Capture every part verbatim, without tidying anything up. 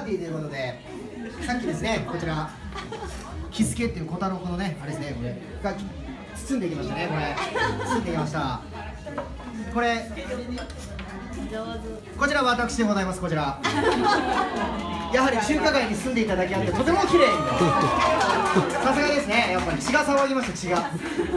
ティーということで、さっきですね、こちらキスケっていう小太郎君のね、あれですね、これが包んでいきましたね。これ包んでいきました。これこちら私でございます。こちらやはり中華街に住んでいただけあってとても綺麗にさすがですね。やっぱり血が騒ぎました。血が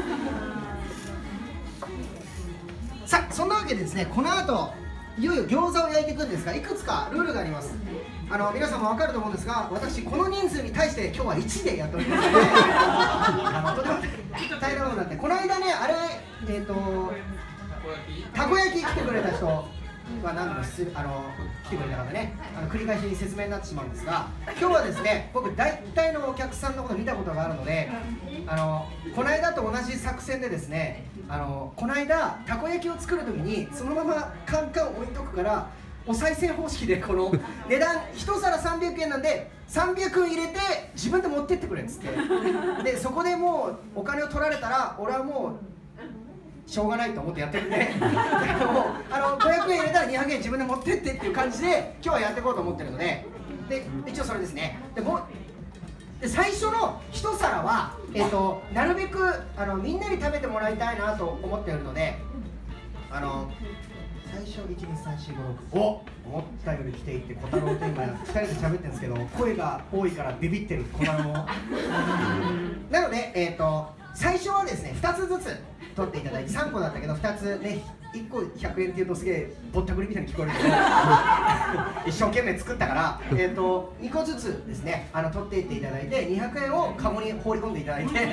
さあ、そんなわけでですね、この後いよいよ餃子を焼いていくんですが、いくつかルールがあります。あの皆さんも分かると思うんですが、私この人数に対して今日はいちでやっておりますのであのとても大変なことになって、この間ね、あれえっ、ー、とたこ焼き来てくれた人は何度もあの来てくれた方ね、あの繰り返しに説明になってしまうんですが、今日はですね、僕大体のお客さんのこと見たことがあるので、あのこの間と同じ作戦でですね、あのこの間たこ焼きを作る時にそのままカンカン置いとくから、お賽銭方式でこの値段いちさらさんびゃくえんなんでさんびゃくえん入れて自分で持ってってくれっつって、でそこでもうお金を取られたら俺はもうしょうがないと思ってやってるんでもうあのごひゃくえん入れたらにひゃくえん自分で持ってってっていう感じで今日はやっていこうと思ってるので、で一応それですね。でもで最初の一皿は、えー、となるべくあのみんなに食べてもらいたいなと思っているので、あの最初いちにさんしごろくお思ったより来ていて、小太郎と今ふたりで喋ってるんですけど、声が多いからビビってる小太郎もなので、えー、と最初はですねふたつずつ取っていただいて、さんこだったけどふたつね、いっこひゃくえんっていうとすげえぼったくりみたいに聞こえるけど一生懸命作ったから、えー、とにこずつですね、あの取っていっていただいてにひゃくえんをカゴに放り込んでいただいてはい、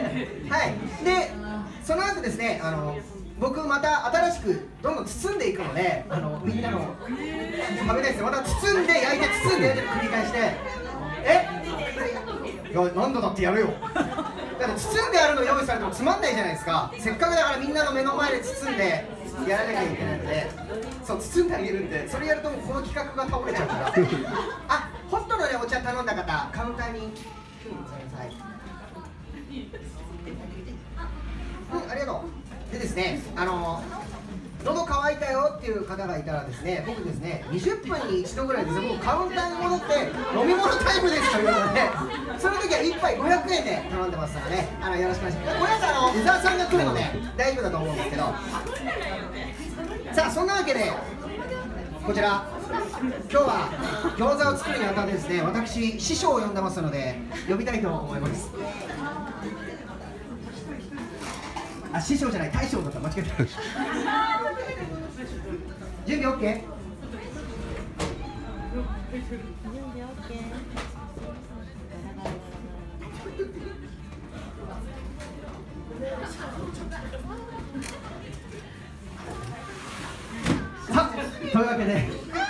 でその後ですね、あの僕また新しくどんどん包んでいくので、あのみんなの食べたいですよ。また包んで焼いて包んで焼いて繰り返して、えいや何度だってやるよ。だって包んであるの用意されてもつまんないじゃないですか。せっかくだからみんなの目の前で包んでやらなきゃいけないので、そう包んであげるんで、それやるともうこの企画が倒れちゃうからあ、ホットのねお茶頼んだ方カウンターに来てください。うん、ありがとう。でですね、あの喉乾いたよっていう方がいたらですね、僕ですねにじゅっぷんに一度ぐらいですね、もうカウンターに戻って飲み物タイムですというので、その時はいっぱいごひゃくえんで頼んでますからね、あのよろしくお願いします。これはあの伊沢さんが来るので大丈夫だと思うんですけど、さあそんなわけでこちら今日は餃子を作るにあたってですね、私師匠を呼んでますので呼びたいと思います。あ、師匠じゃない大将だった、間違えた準備 OK？ 準備 OK？ さあ、というわけで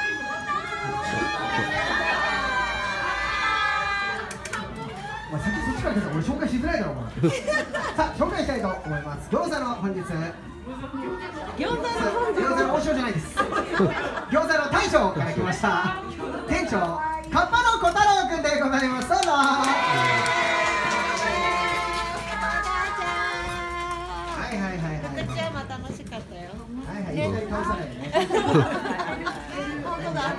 お前先そっちから出たら俺紹介しづらいだろお前さあ、紹介したいと思います。餃子の本日餃子の餃子の王将じゃないです餃子の大将から来ました店長カッパの小太郎くんでございます。どうぞ。はいはいはいはい。 私はまあ楽しかったよ。 はいはい、いきなり倒さないでね。 本当だ。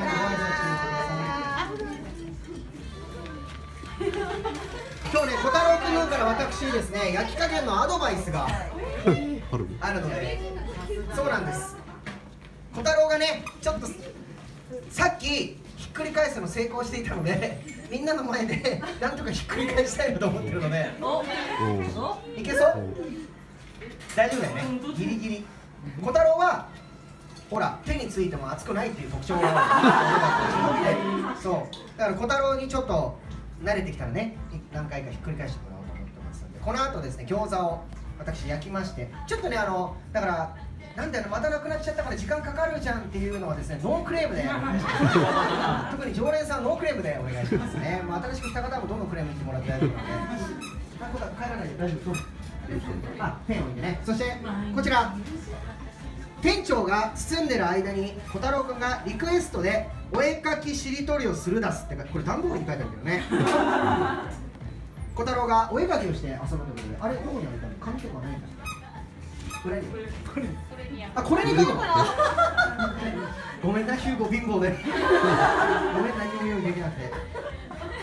今日ね、小太郎くんの方から私ですね、焼き加減のアドバイスがあるので、そうなんです。小太郎がね、ちょっとさっきひっくり返すの成功していたので、みんなの前でなんとかひっくり返したいなと思ってるので、いけそう？大丈夫だよね、ギリギリ。小太郎はほら手についても熱くないっていう特徴があるそうだから小太郎にちょっと慣れてきたらね、何回かひっくり返してもらおうと思ってますので、この後ですね、餃子を私焼きまして、ちょっとね、あのだからなんだよ、またなくなっちゃったから時間かかるじゃんっていうのはですね、ノークレームで特に常連さんノークレームでお願いしますね。もう新しく来た方もどんどんクレーム言ってもらって大丈夫なので、帰らないで大丈夫。あ、ペンを置いてね。そしてこちら店長が包んでる間に小太郎くんがリクエストでお絵かきしりとりをするだすってか、これ段ボールに書いてあるけどね小太郎がお絵かきをして遊ぶということで、あれどこにあるか紙とかないんだ。これにあ、これに書くのごめんな、ヒューゴ貧乏でごめん、何も用意できなくて。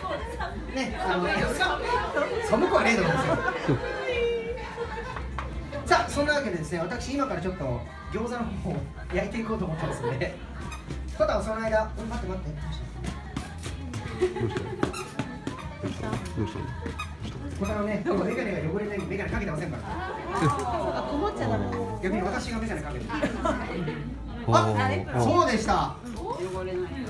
ね、あの寒くはねえと思うんですよ。さあ、そんなわけでですね、私今からちょっと餃子の方を焼いていこうと思ってますので、コタはその間、待って待って。 どうしたどうしたコタのね、メガネが汚れないようにメガネかけてませんから。 あ、こもっちゃダメ。 逆に私がメガネかけてる。 ああ、そうでした。 汚れないよ。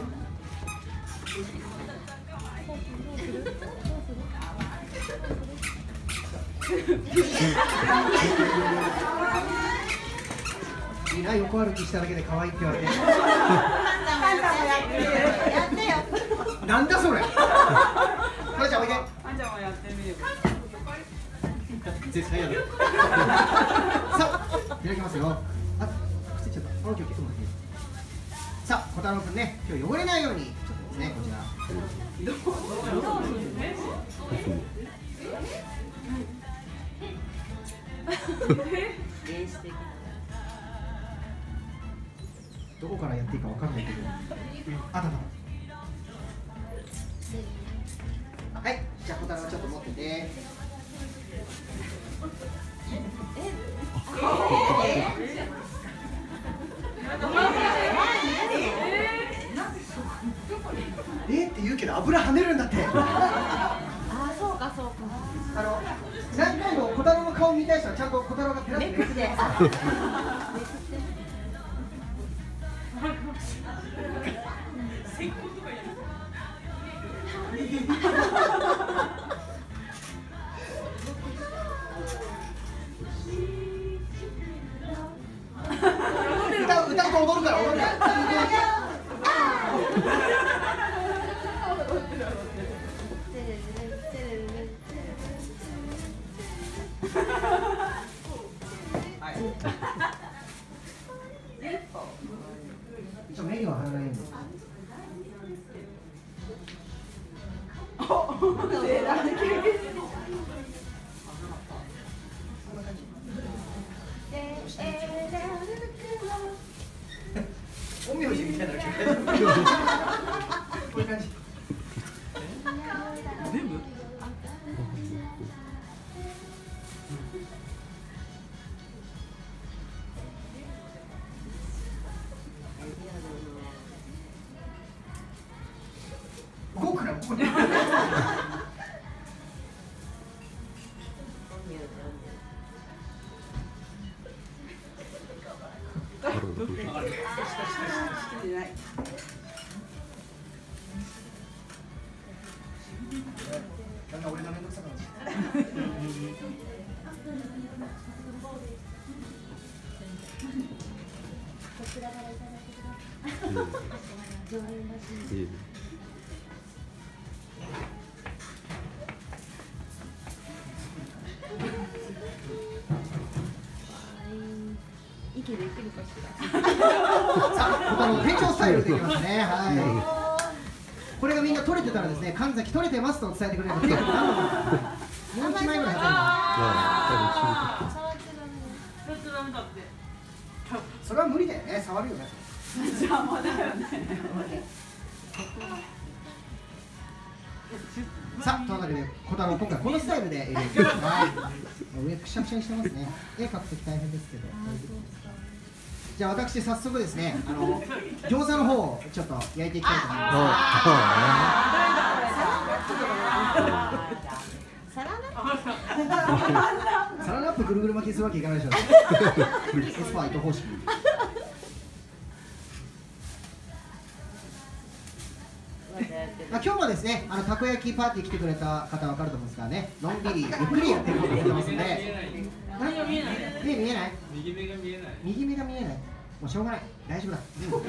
みんな横歩きしただけで可愛いって言われて。 パンダもやってよ。やってよ。 なんだそれ。これちゃんおいで。 パンちゃんもやってみる。 絶対やだ。さあ、いただきますよ。あ、くっついちゃった。オッケーオッケー。さあ、小太郎くんね、今日汚れないようにちょっとですね、こちら。どこからやっていいかわかんないけど。あったあった。はい、じゃあ小太郎ちょっと持ってて。えって言うけど油跳ねるんだって。 あ、そうかそうか。 あの何回も小太郎の顔見たい人はちゃんと小太郎がペラッとめくって。歌う歌うと踊るから踊るから。一応目には貼らないんです。陰陽師みたいな。こういう感じ。 全部？ 動くな、動くな。だんだん俺が面倒くさくなってきいいね。 息できるかしら。 さあ、他の店長スタイルでいきますね。はい。これがみんな取れてたらですね、神崎取れてますと伝えてくれるので、もう一枚ぐらい貼それとダメだって。 ってる。それは無理だよね、触るよね。 邪魔だよね。 さあ、というわけで、小太郎、今回このスタイルで、えー、はい、上くしゃくしゃにしてますね。絵描くとき大変ですけど。じゃあ、私、早速ですね、あの餃子の方をちょっと焼いていきたいと思います。 サラサランラップぐるぐる巻きするわけいかないでしょ。エスパー糸方式。今日もですね、あのたこ焼きパーティー来てくれた方は分かると思うんですからね、のんびりゆっくりやってることができますので、 何が見えない？ 目見えない？ 右目が見えない。 右目が見えない。もうしょうがない、大丈夫だ。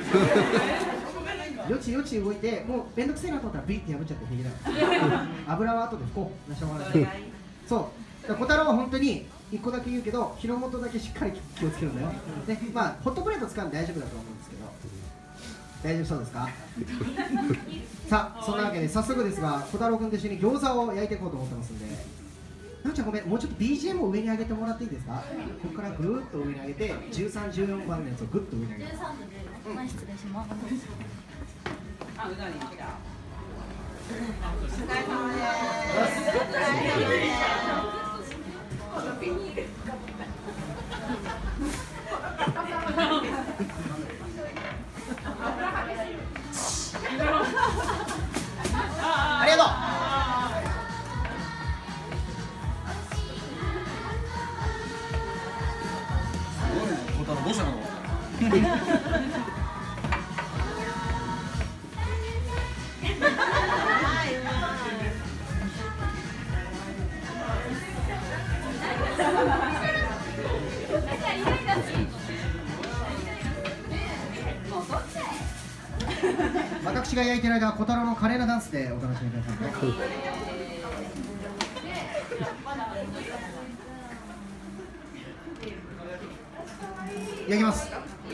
よちよち動いて、もうめんどくせえなと思ったらビッて破っちゃって平気だ。油は後で拭こう。しょうがない。そう。小太郎は本当に一個だけ言うけど、火の元だけしっかり気をつけるんだよ。で、まあホットプレート使うんで大丈夫だと思うんですけど。大丈夫そうですか？さあ、そんなわけで早速ですが、小太郎君と一緒に餃子を焼いていこうと思ってますんで、なおちゃんごめん、もうちょっと ビージーエム を上に上げてもらっていいですか？ここからぐるっと上に上げて、じゅうさん、じゅうよんばんのやつをぐっと上に上げます。 前失礼します。 あ、うなぎ来た。 ありがとう。 どうしたの？ 私が焼いてる間は小太郎の華麗なダンスでお楽しみください。焼きます。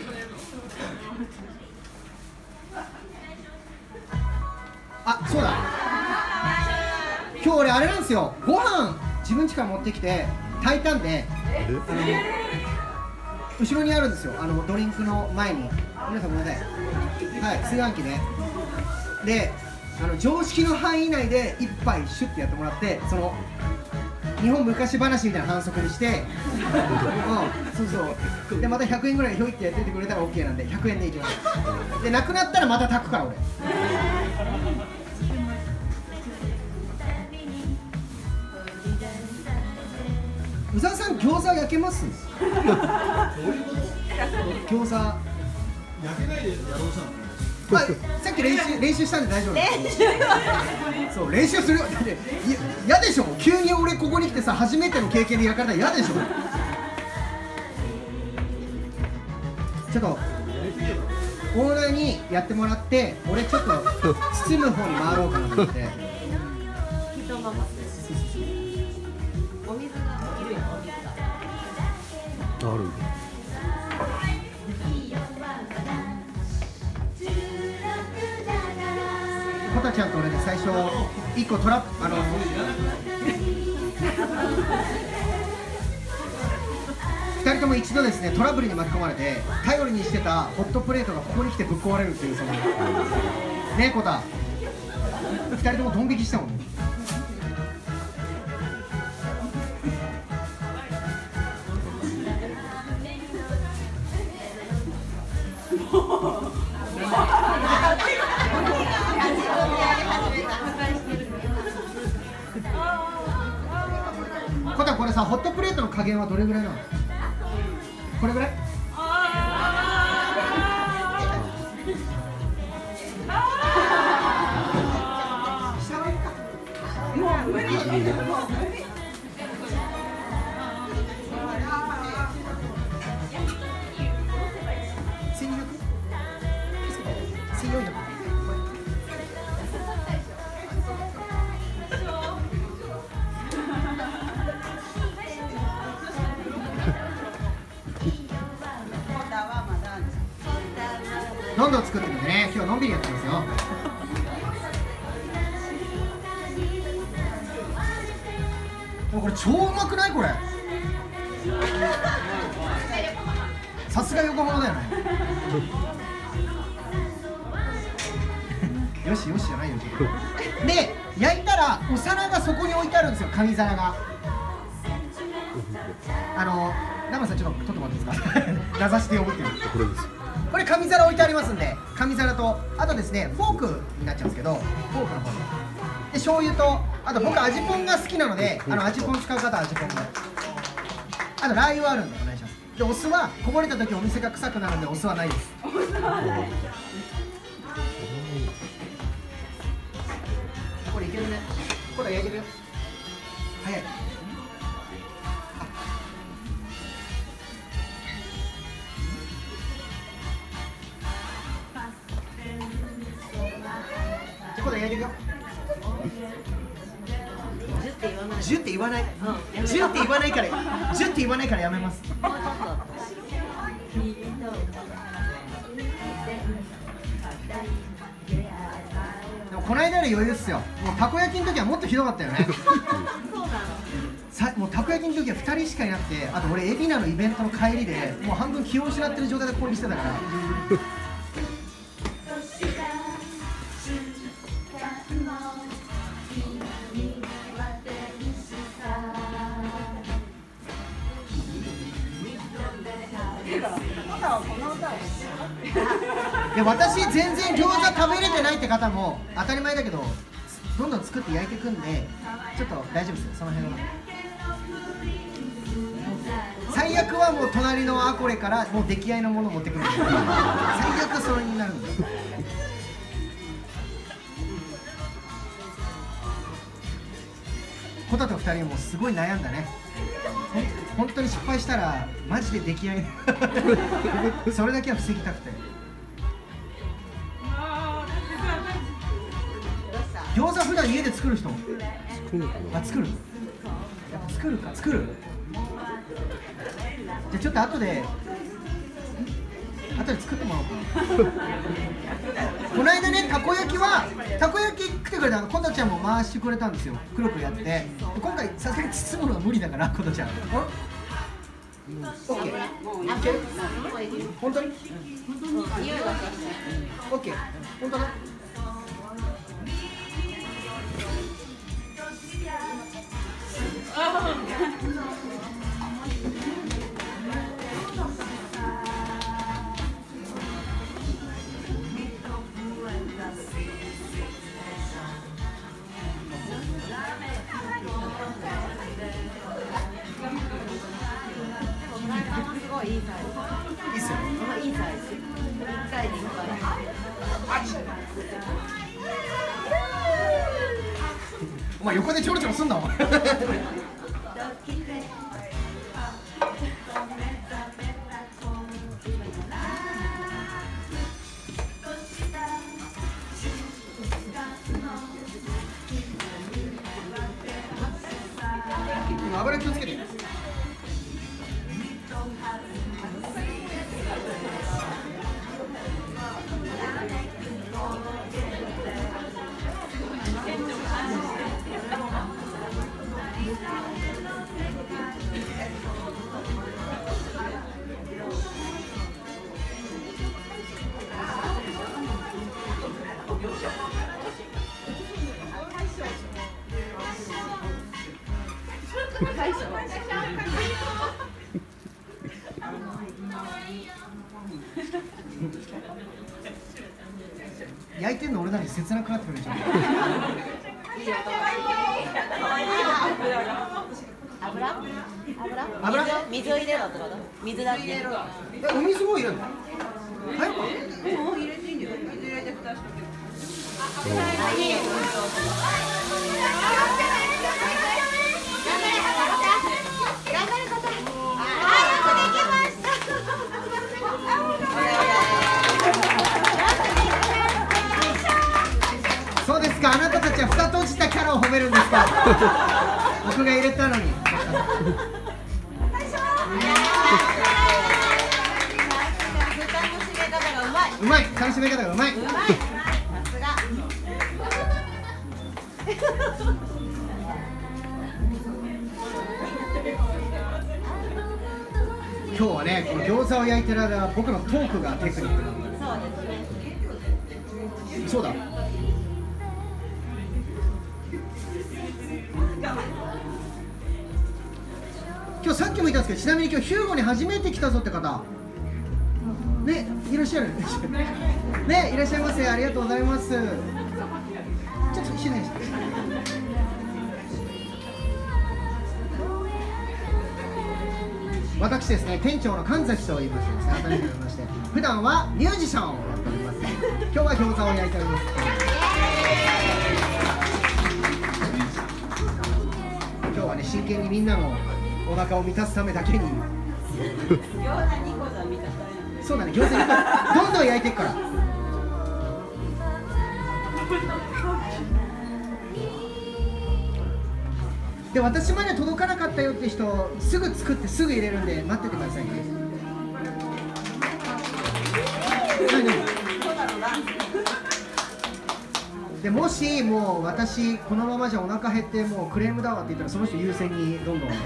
あ、そうだ。今日俺あれなんですよ。ご飯自分家から持ってきて炊いたんで、あの後ろにあるんですよ。あのドリンクの前に。皆さんごめんなさい。はい、炊飯器ね。で、あの常識の範囲内で一杯シュッてやってもらって、その日本昔話みたいな反則にして、うん、そうそう。でまたひゃくえんぐらいひょいってやっててくれたら オーケー なんでひゃくえんでいきます。でなくなったらまた炊くから俺。宇沢さん餃子焼けます？餃子焼けないでやろうしたの？ あ、さっき練習練習したんで大丈夫です。そう練習するよ。だって嫌でしょ。急に俺ここに来てさ初めての経験で焼かれたら嫌でしょ。ちょっとオーナーにやってもらって俺ちょっと包む方に回ろうかなと思って。 お水がいるよ。 ある。 コタちゃんと俺で最初一個トラップあのふたりとも一度ですねトラブルに巻き込まれて頼りにしてたホットプレートがここに来てぶっ壊れるっていうそのねえコタふたりともドン引きしたもんね。コタこれさホットプレートの加減はどれぐらいなの？これぐらい？もう無理。千二百？千四百？どんどん作ってるんでね、今日はのんびりやってますよ。もうこれ超うまくないこれ。さすが横浜だよね。よしよしじゃないよ。で焼いたらお皿がそこに置いてあるんですよ。紙皿が。あの生さんちょっと取ってもらっていいですか。名指しで呼ぶっていう。 これです。 これ紙皿置いてありますんで、紙皿とあとですねフォークになっちゃうんですけど、フォークの方にで醤油とあと僕味ポンが好きなので、あの味ポン使う方は味ポンで、あとラー油あるんでお願いします。でお酢はこぼれた時お店が臭くなるんでお酢はないです。これいけるね。これ焼けるよ。早い。これ焼いてるよ。じゅって言わない。じゅって言わないから、じゅって言わないからやめます。でもこの間より余裕っすよ。もうたこ焼きの時はもっとひどかったよね。さもうたこ焼きの時はふたりしかいなくて、あと俺海老名のイベントの帰りでもう半分気を失ってる状態でここに来てたから。 で私全然餃子食べれてないって方も当たり前だけどどんどん作って焼いていくんでちょっと大丈夫ですよ、その辺は。最悪はもう隣のアコレからもう出来合いのものを持ってくるんで最悪それになるんです。コタとふたりもすごい悩んだね。本当に失敗したらマジで出来合いそれだけは防ぎたくて。餃子普段家で作る人？ 作るのかな。 あ、作る。やっぱ作るか、作る。じゃあちょっと後で後で作ってもらおうか。この間ね、たこ焼きはたこ焼き食ってくれたの、コタちゃんも回してくれたんですよ。くるくるやって。今回さすがに包むのは無理だからコタちゃん。オッケー。いける？本当に？オッケー。本当だ。いいっすよね。 いいサイズ。一回に一回。 お前横でちょろちょろすんなお前。油気をつけて。焼いてんの俺なり切なくなってくるじゃん。 油？ 油？ 水を入れろってこと？水だって。 え、お水も入れるの？はい。 もう入れていいんだよ。水入れて蓋しとけ。 そうですか、あなたたちは蓋閉じたキャラを褒めるんですか。僕が入れたのに。うまい、楽しみ方がうまい。うまい。さすが。今日はね、この餃子を焼いてる間、僕のトークがテクニックなんだ。 そうですね。 そうだ。今日さっきも言ったんですけど、ちなみに今日ヒューゴに初めて来たぞって方ね、いらっしゃるね、いらっしゃいませ、ありがとうございます。ちょっと失礼します。私ですね、店長の神崎と言いましてですね、改めて言いまして、普段はミュージシャンをやっております。今日は餃子を焼いております。今日はね、真剣にみんなのお腹を満たすためだけに。 餃子にこさん満たしたいなんで。 そうだね、餃子にどんどん焼いていくから。で、私まで届かなかったよって人、すぐ作ってすぐ入れるんで待っててくださいね。でもしもう私このままじゃお腹減ってもうクレームだわって言ったらその人優先にどんどん。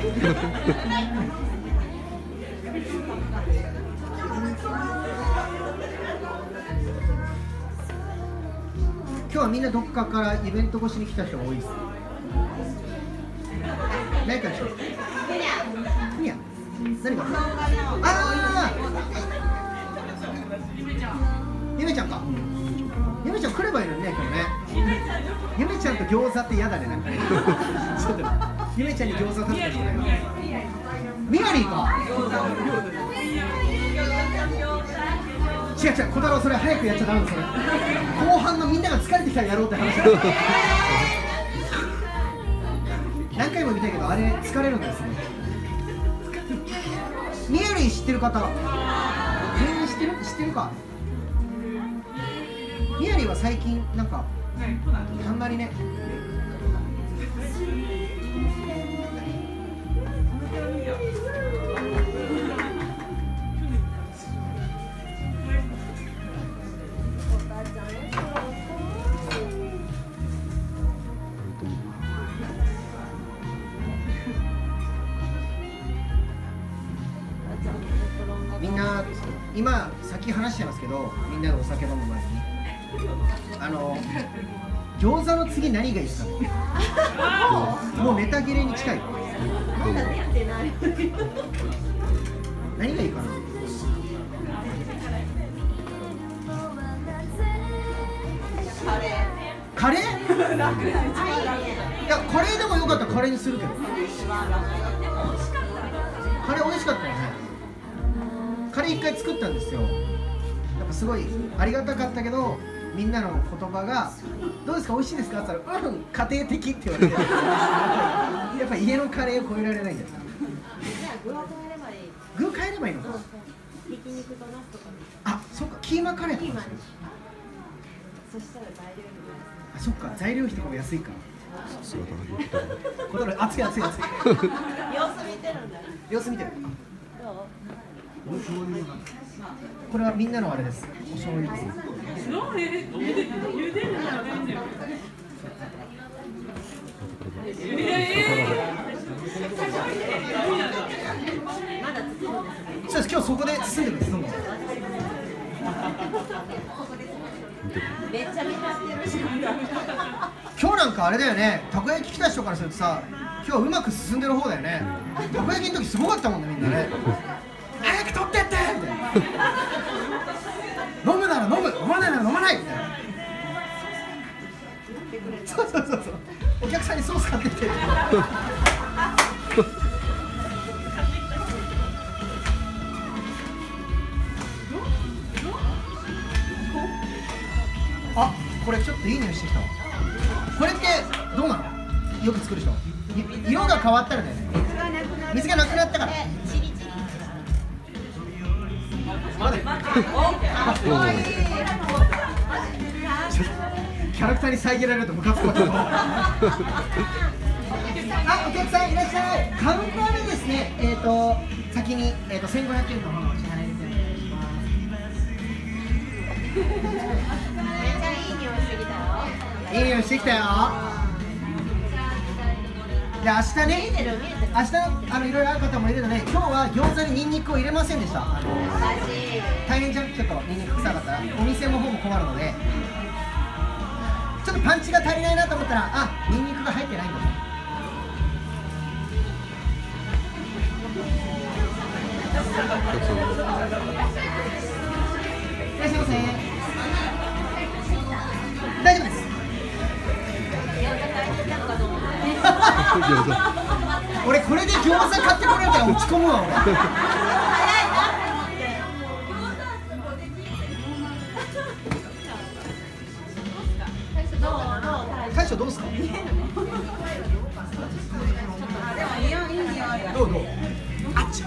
今日はみんなどっかからイベント越しに来た人が多いです。何かでしょ？ふにゃ。ふにゃ。何が？ああ。 ゆめちゃんか。ゆめちゃん来ればいいのにね、今日ね。ゆめちゃんと餃子って嫌だね、なんかね。ちょっとゆめちゃんに餃子食べてもらえる。ミヤリーか。違う違う、小太郎、それ早くやっちゃダメだ、それ。後半のみんなが疲れてきたらやろうって話だ。何回も見たけど、あれ疲れるんですね。ミヤリー知ってる方、全員知ってる、知ってるか。ミヤリーは最近なんかあんまりね。みんな今先話しちゃいますけど、みんなでお酒飲む前にあの餃子の次何がいいですか。もうネタ切れに近い。何がいいかな。カレー？カレー？いや、カレーでもよかったらカレーにするけど。カレー美味しかったよね。カレー一回作ったんですよ。やっぱすごいありがたかったけど、みんなの言葉が「どうですか、美味しいですか?」って言ったら「うん、家庭的」って言われてやっぱ家のカレーを超えられないんだよ。具は変えればいい。具変えればいいのか。ひき肉とナスとか。あ、そっか、キーマカレーとか。そしたら材料費。あ、そっか、材料費とかも安いから。これ熱い熱い熱い。 様子見てるんだ。 様子見てる。 どう？ これはみんなのあれです。お醤油です。そうです。今日そこで包んでるんです。どんどん。 めっちゃ見張ってるし。 今日なんかあれだよね。たこ焼き来た人からするとさ、今日うまく進んでる方だよね。たこ焼きの時すごかったもんね、みんなね。早く取ってってみたいな。飲むなら飲む、飲まないなら飲まないみたいな。そうそうそうそう。お客さんにソース買ってきて。あ、これちょっといい匂いしてきたわ。これってどうなの？よく作る人。色が変わったらだよね。水がなくなったから。まだキャラクターに遮られるとムカつくわ。あ、お客さんいらっしゃい。カウンターでですね、えっと先にえっと千五百円のものをお支払いでお願いします。 めっちゃいい匂いしてきたよ。 いい匂いしてきたよ。で、明日ね、明日あのいろいろある方もいるので、今日は餃子にニンニクを入れませんでした。あの大変じゃん、ちょっとニンニク臭かったらお店の方も困るので、ちょっとパンチが足りないなと思ったら、あ、ニンニクが入ってないんだね。いらっしゃいませ。大丈夫です。俺これで餃子買ってこられたら落ち込むわ俺。大将どうですか？どうどう？あっち。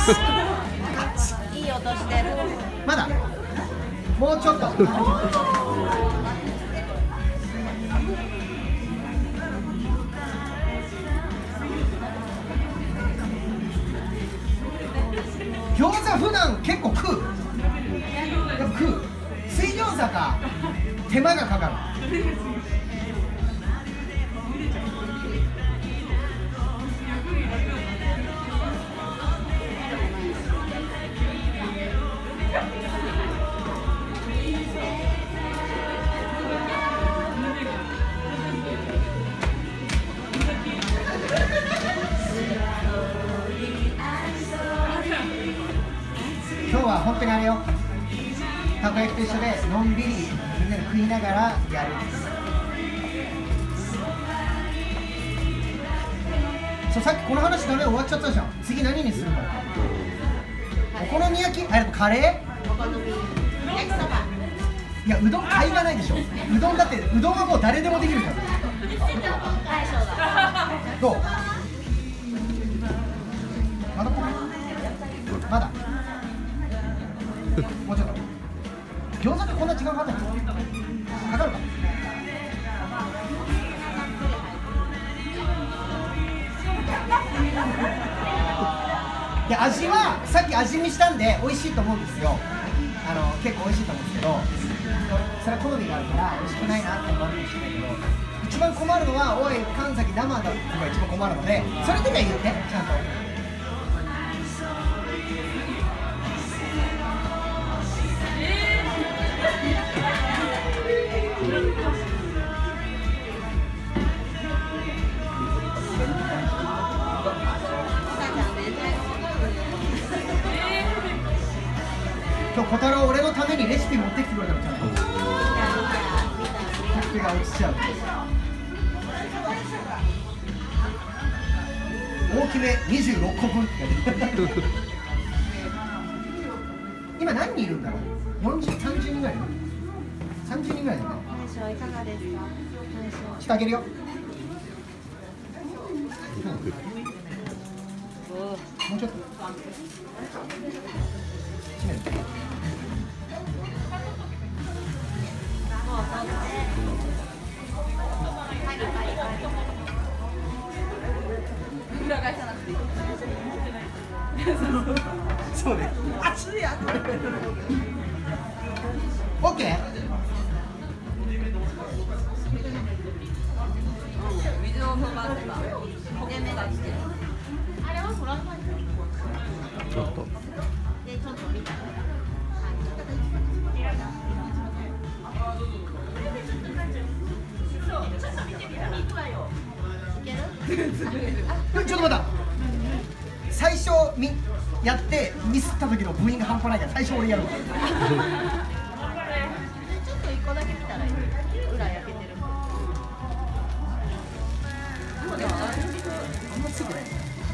いい音してる。 まだ。もうちょっと。餃子普段結構食う。やっぱ食う。水餃子か手間がかかる。今日は本当にあれよ。 たこ焼きと一緒でのんびりみんなで食いながらやる。そう、さっきこの話ダメ終わっちゃったじゃん。次何にするか。お好み焼き、あ、やっぱカレお好み焼きそば。 ー。いや、うどん買いがないでしょ。うどんだって、うどんはもう誰でもできるから。 大将だ。 どう？まだこれ？まだ。もうちょっと。餃子ってこんな時間かかんない？かかるか？で、味はさっき味見したんで美味しいと思うんですよ。あの結構美味しいと思うんですけど、それは好みがあるから美味しくないなって思うかもしれないけど、一番困るのはおい神崎生だとが一番困るので、それだけは言ってちゃんと。今日小太郎俺のためにレシピ持ってきてくれたのちゃんと。手が落ちちゃう。大きめにじゅうろっこぶんって書いてる。今何人いるんだろう。よんじゅう、さんじゅうにんぐらいいる。さんじゅうにんぐらいだね。 大将いかがですか。大将。 してあげるよ。もうちょっと。閉める。 裏返さなくていい。 そうね。 熱いやつ。 オッケー。 水を飛ばせば焦げ目がしてる。 あれはフライパンちょっとでちょっと見た。 ちょっと待った。最初みやってミスった時のブーイング半端ないから最初俺やるわ。 ちょっと一個だけ見たらいい。裏焼けてる。 あんまついてない。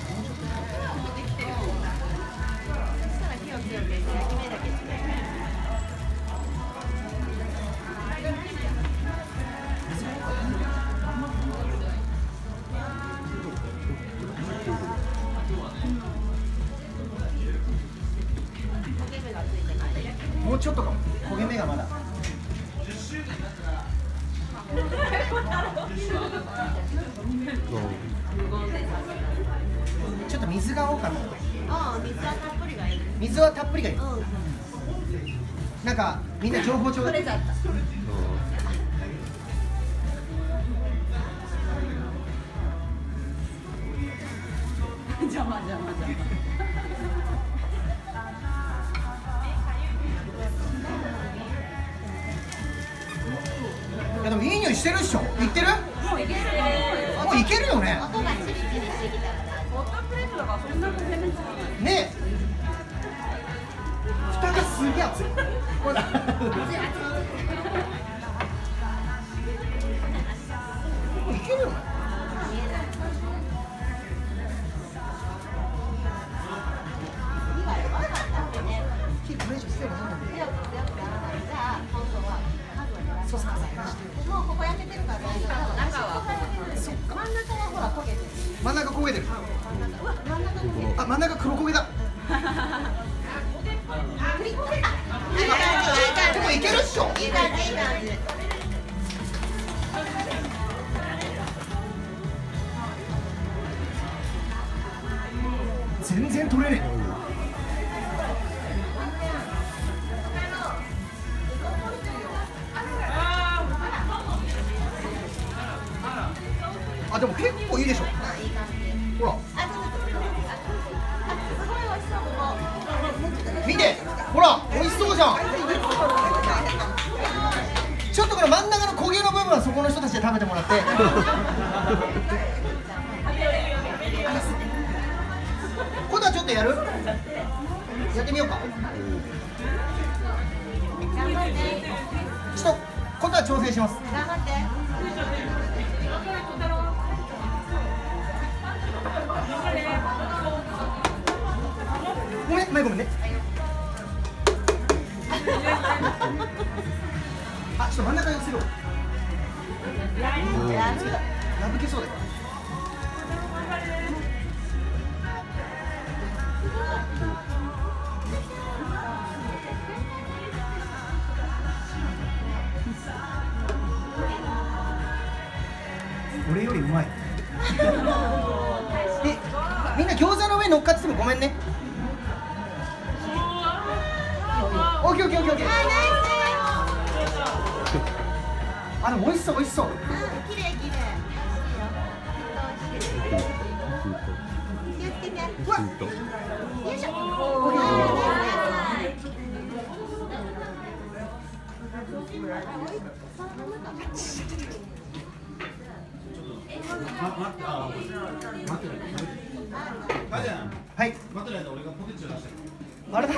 そしたら火を強くして焼き目だけして。 もうちょっとかも。焦げ目がまだ。ちょっと水が多かった。 ああ、水はたっぷりがいい。 水はたっぷりがいい。 うん。 なんかみんな情報ちょうだい。 取れちゃった。 邪魔邪魔邪魔。 いやでもいい匂いしてるっしょ。いってる？ もういける。 もういけるよね。 音がチリチリしてきたら。 ホットプレートだからそんな焦げ目つかない。 ねえ。蓋がすげえ熱い。ほら。いけるよね。火これ以上してもいいんだけど。 強く強くやらない。じゃあ今度は数を減らして。 そうそうそう減らして。 もうここ焼けてるから大丈夫。 中はそっか。真ん中はほら焦げてる。 真ん中焦げてる。 うわ、真ん中焦げてる。 あ、真ん中黒焦げだ。 栗焦げた。いい感じ、いい感じ。 でもいけるっしょ。 いい感じ、いい感じ。 全然取れねえ。あ、でも結構いいでしょ。 あ、いい感じ。 ほら、 あ、ちょっと。あ、すごい美味しそう、ここ。 見て、ほら、美味しそうじゃん。ちょっとこの真ん中の焦げの部分はそこの人たちで食べてもらって。今度はちょっとやる？やってみようか。 じゃちょっと今度は挑戦します。 頑張って。 ごめん、前ごめんね。あ、ちょっと真ん中寄せろ。 やる。 破けそうだよ。俺よりうまい。え、みんな餃子の上に乗っかっててもごめんね。オッケーオッケーオッケーオッケー。あ、でも美味しそう美味しそう。 綺麗綺麗。気をつけて。 うわ、 よいしょ。 はい。 待ってないと俺がポテチを出してる。 あれだ。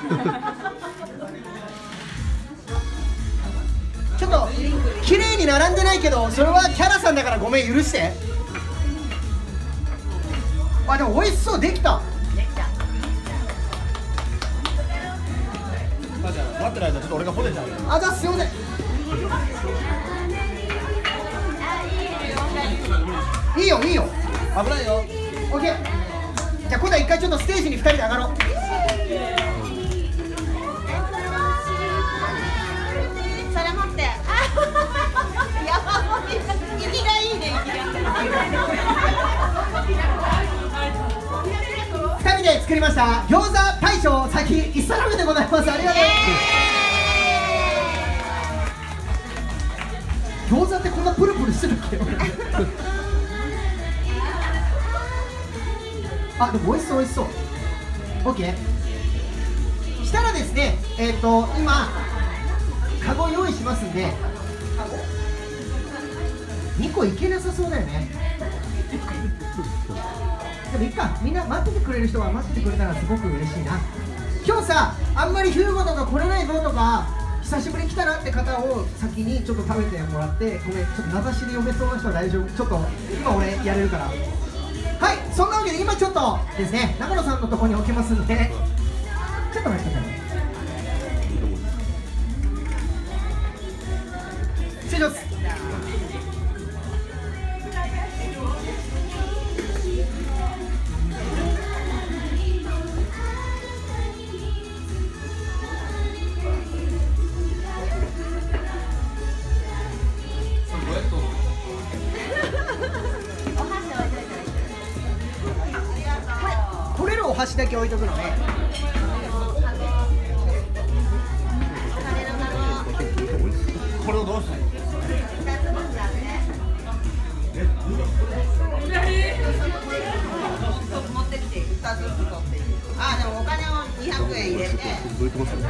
ちょっと綺麗に並んでないけど、それはキャラさんだからごめん許して。あ、でも美味しそうできた。 母ちゃん待ってないとちょっと俺がポテチあげる。 あ、じゃあすいません。いいよいいよ。 危ないよ。 オッケー。じゃあ今度は一回ちょっとステージにふたりで上がろう。 それ持って。やばい。息がいいね。 ふたりで作りました餃子大将先一皿目でございます。ありがとう。餃子ってこんなプルプルしてるっけ？あ、でも美味しそう美味しそう。オッケー。したらですね、えっと今カゴ用意しますんで、にこいけなさそうだよね。でもいいか、みんな待っててくれる人は待っててくれたらすごく嬉しいな。今日さ、あんまりヒューゴとか来れないぞとか久しぶりに来たなって方を先にちょっと食べてもらって、ごめん、ちょっと名指しで呼べそうな人は大丈夫。ちょっと今俺やれるから。はい、そんなわけで今ちょっとですね、中野さんのところに置きますんで、ちょっと待ってください。失礼します。取れるお箸だけ置いとくのね。 これをどうしたの？ 持ってきてふたつずつ取っていい。あ、でもお金をにひゃくえん入れて。 どういてますよ。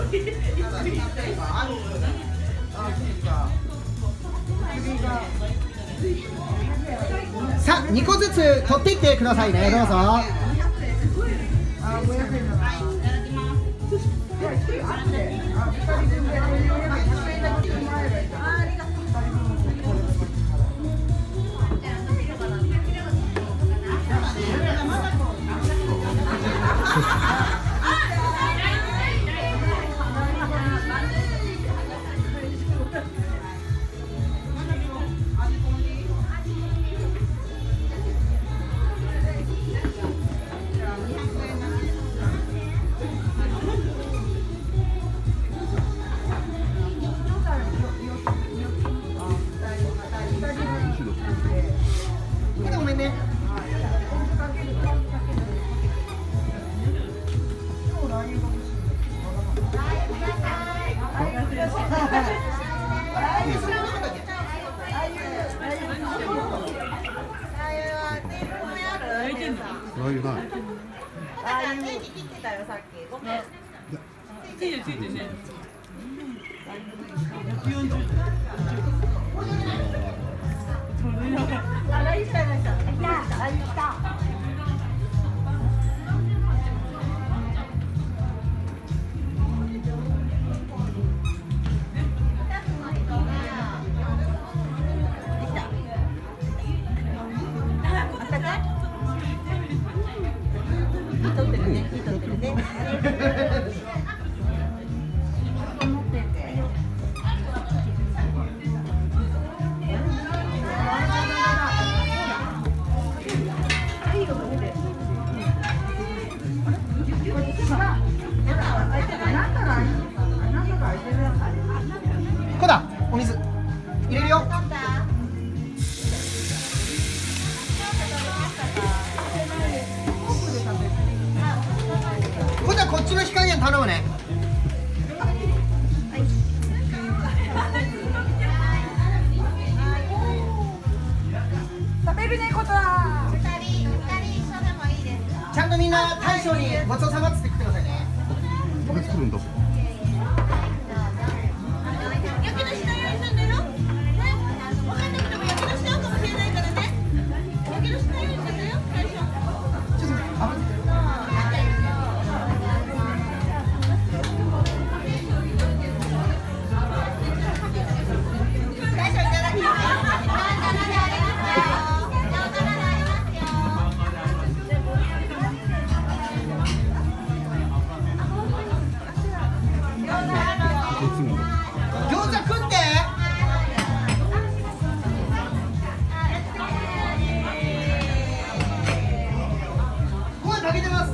さあにこずつ取っていってくださいね。どうぞ。ごめんね。 ラー油ない。 ああ、電気切ってたよ、さっき。ごめん。 ついてるついてるね。 あ、ライスだ、ライスだ。ライスだ。 頼むね。 食べるねことは。 二人、二人一緒でもいいですか？ ちゃんとみんな大将にごちそうさまっつって食ってくださいね。 これ作るんだ。 やけどしないようにするんだよ。ね、分かんなくてもやけどしちゃうかもしれないからね。やけどしないようにするんだよ、最初。 ちょっとあ最初いただきます。 餃子食って。ご飯炊けてます。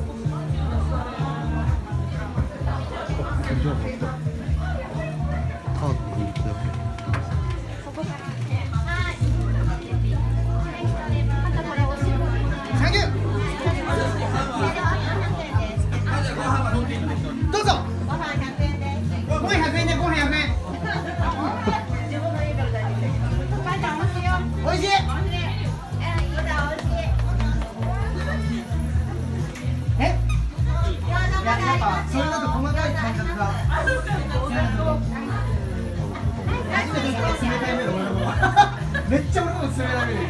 タートに行ったよ。 サンキュー。どうぞ。 ご飯ひゃくえんです。 ご飯ひゃくえんでご飯ひゃくえん。おいしい。え？いやなんかそれだと細かい感覚が。初めて冷たい目で俺のこと。めっちゃ俺のこと冷たい目で。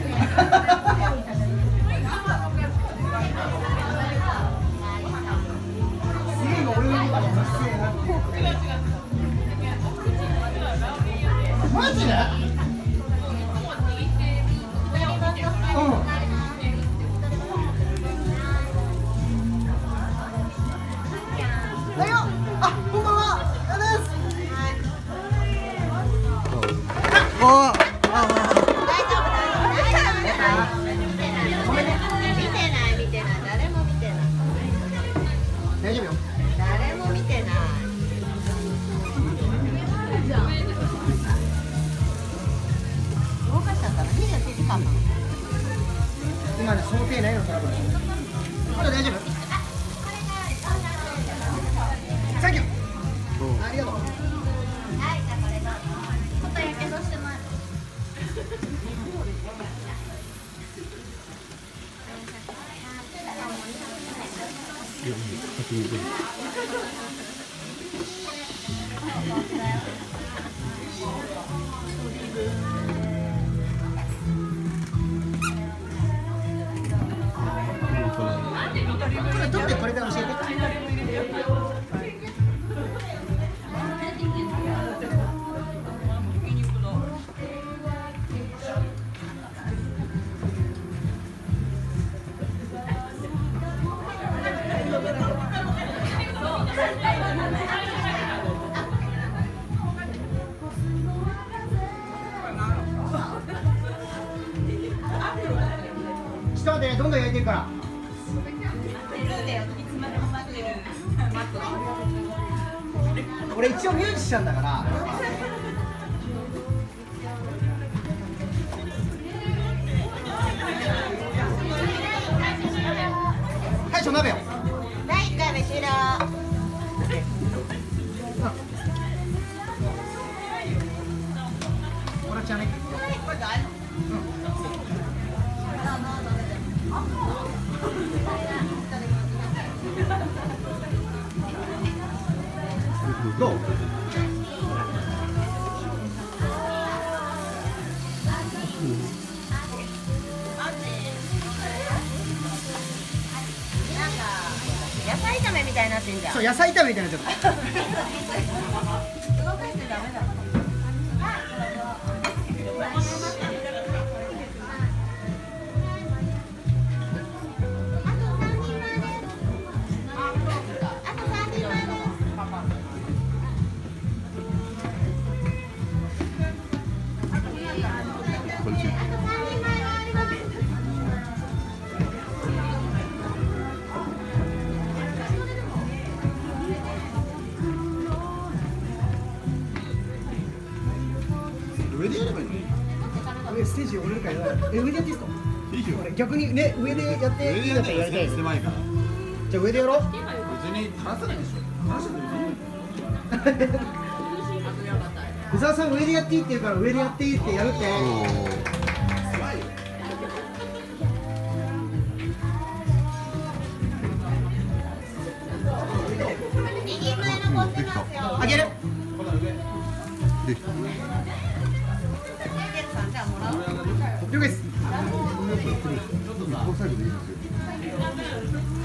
すげえ今俺のことが失礼な。マジで？うん。だよ。あ、こんばんは。あです。 ああ。 大丈夫大丈夫大丈夫。見てない見てない誰も見てない。 大丈夫よ。 誰も見てない。動かしちゃったらにじゅうはちじかんなの。 今ね想定内のトラブル。まだ大丈夫。サンキュー。ありがとう。 はい、じゃあこれどうぞ。ちょっとやけどしてます。 いや、先に出る。 これ取ってこれから教えて。ちょっと待ってね、どんどん焼いてるから。俺一応ミュージシャンだから。大将鍋よ。 だいいっかいめ終了。 これちゃね。どう？ 野菜炒めみたいになってんじゃん。 そう、野菜炒めみたいになっちゃった。 動かしてダメだ。 これついてる。 上でやればいいのに。 上ステージ降りるからやばい。え、上でやっていいですか？ いいよ。 俺逆にね、上でやっていいんだったらやりたいです。 狭いから。 じゃあ上でやろう。 別に話さないでしょ。 宇沢さん上でやっていいって言うから上でやっていいってやるって。 右前残ってますよ。 あげる。 できた。 じゃあもらう。 了解です。 この最後でいいですよ。